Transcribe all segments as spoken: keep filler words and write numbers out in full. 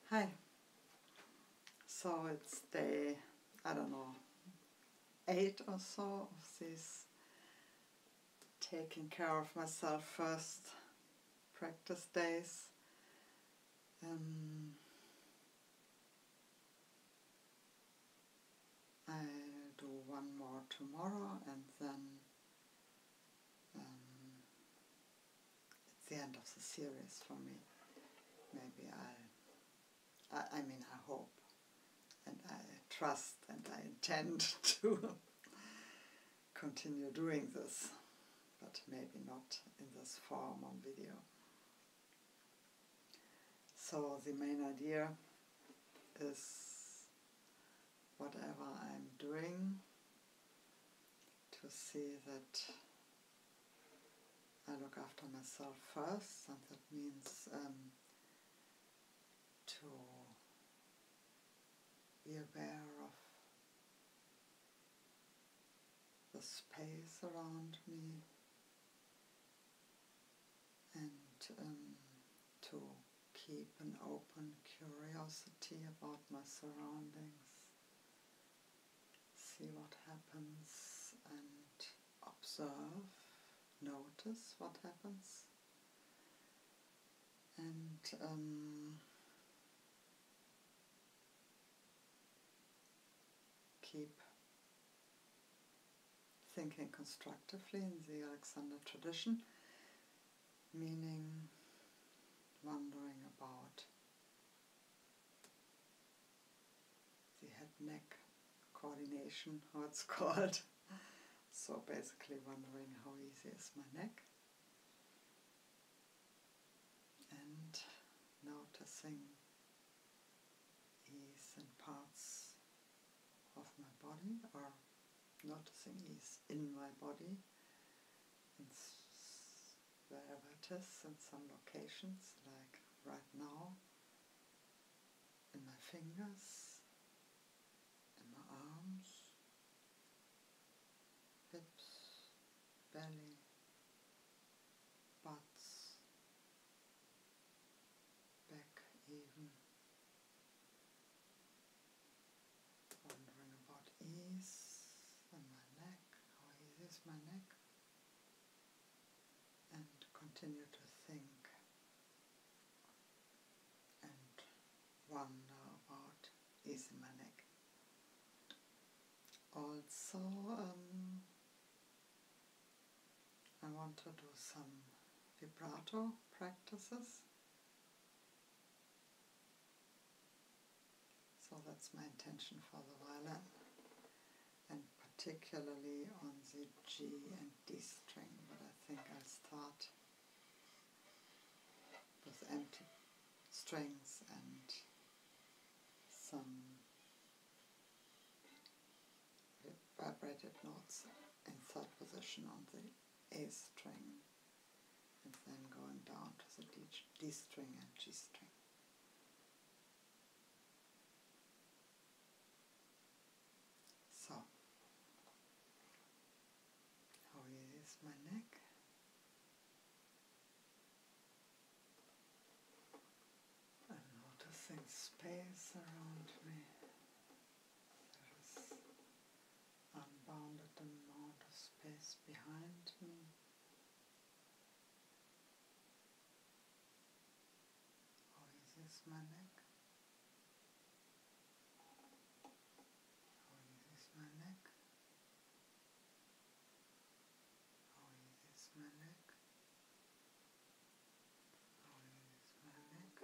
Hi. So it's day, I don't know, eight or so of this taking care of myself first practice days. Um, I do one more tomorrow and then um, it's the end of the series for me. Maybe I, I, I mean I hope and I trust and I intend to continue doing this, but maybe not in this form on video. So the main idea is whatever I'm doing to see that I look after myself first, and that means um, to be aware of the space around me and um, to keep an open curiosity about my surroundings, see what happens and observe, notice what happens, and um, keep thinking constructively in the Alexander tradition, meaning wondering about the head-neck coordination, how it's called. So basically wondering how easy is my neck, and noticing ease in parts of my body, or noticing ease in my body, in wherever it is, in some locations, like right now, in my fingers, in my arms, hips, belly, butts, back even, wondering about ease in my neck, how easy is my neck, and continue to think and wonder about ease in my neck. Also, um, I want to do some vibrato practices. So that's my intention for the violin, and particularly on the G and D string, but I think I'll start with empty strings and some vibrated notes in third position on the A string, and then going down to the D, D string and G string. So, how easy is my neck? I'm noticing space around me. There is unbounded amount of space behind me. How easy is my neck? How easy is my neck? How easy is my neck? How easy is my neck?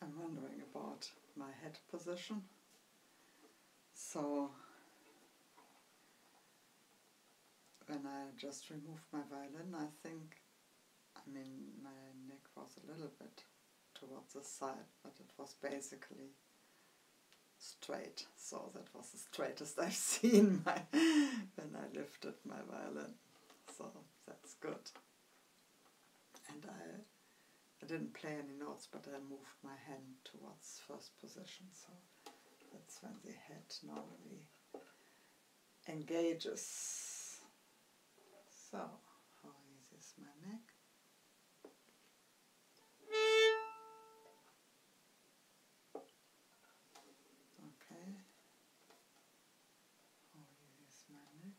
I'm wondering about my head position. So when I just removed my violin, I think, I mean, my neck was a little bit towards the side, but it was basically straight. So that was the straightest I've seen my when I lifted my violin. So that's good. And I, I didn't play any notes, but I moved my hand towards first position. So that's when the head normally engages. So, how easy is my neck? Okay. How easy is my neck?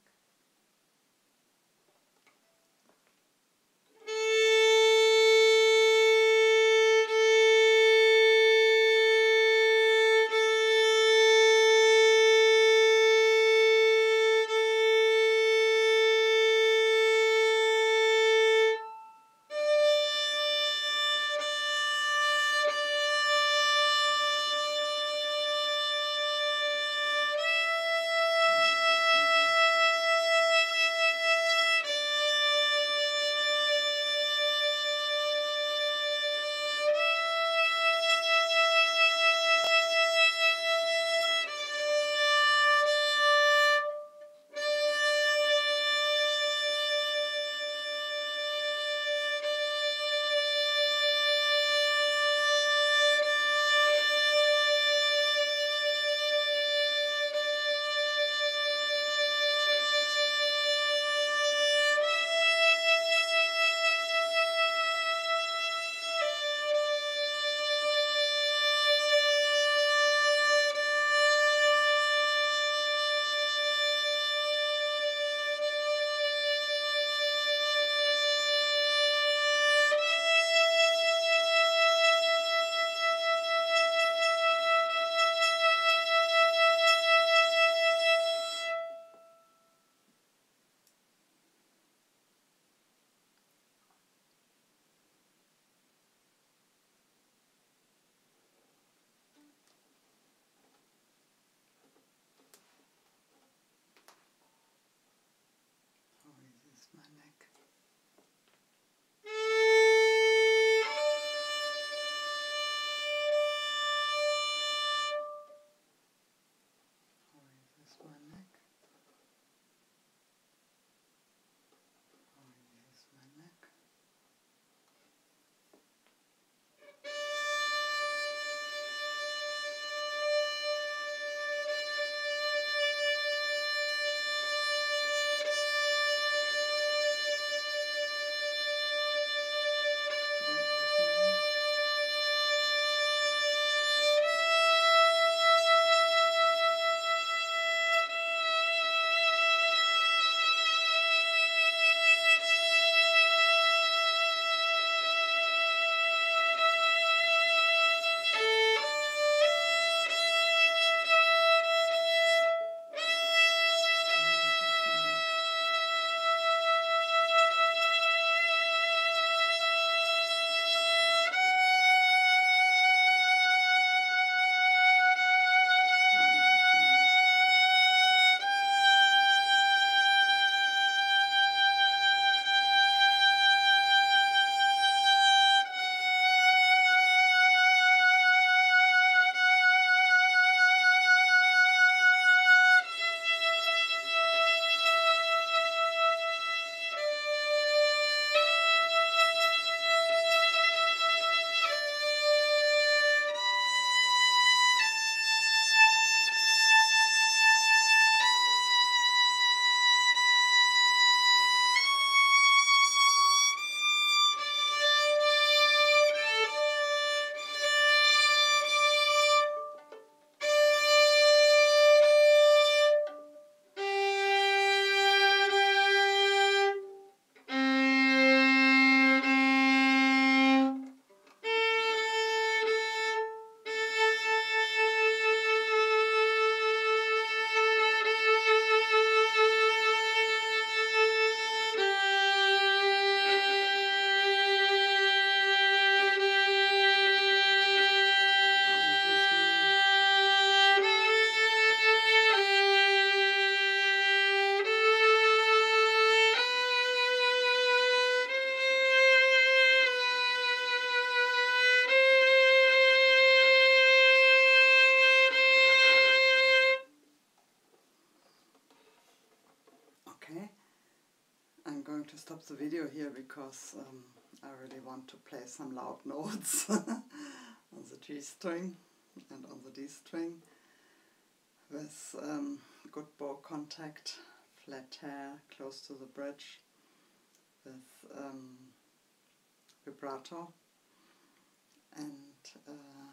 stop the video here because um, I really want to play some loud notes on the G string and on the D string with um, good bow contact, flat hair, close to the bridge, with um, vibrato, and uh,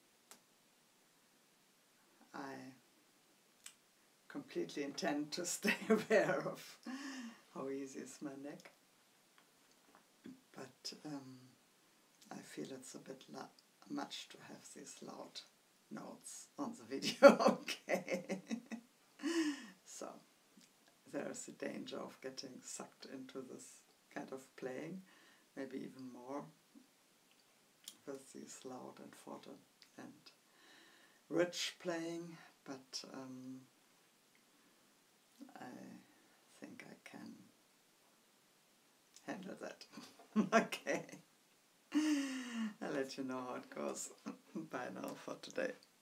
I completely intend to stay aware of how easy is my neck, but um, I feel it's a bit much to have these loud notes on the video. Okay. So there's the danger of getting sucked into this kind of playing, maybe even more with these loud and forte and rich playing, but um, I think I can handle that. Okay. I'll let you know how it goes. Bye now for today.